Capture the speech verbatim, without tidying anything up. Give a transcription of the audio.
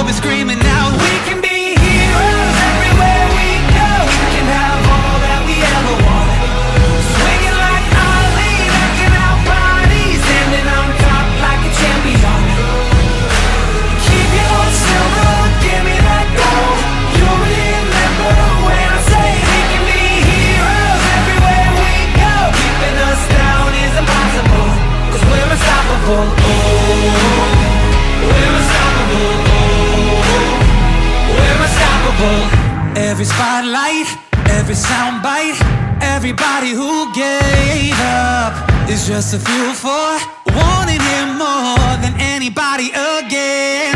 we'll be screaming out, we can be heroes everywhere we go. We can have all that we ever wanted. Swinging like Ali, knocking out bodies, standing on top like a champion. Keep your old silver, give me that gold. You'll remember when I say we can be heroes everywhere we go. Keeping us down is impossible, 'cause we're unstoppable. Oh, we're unstoppable. Oh, we're unstoppable. Every spotlight, every soundbite, everybody who gave up is just a fuel for wanting him more than anybody again.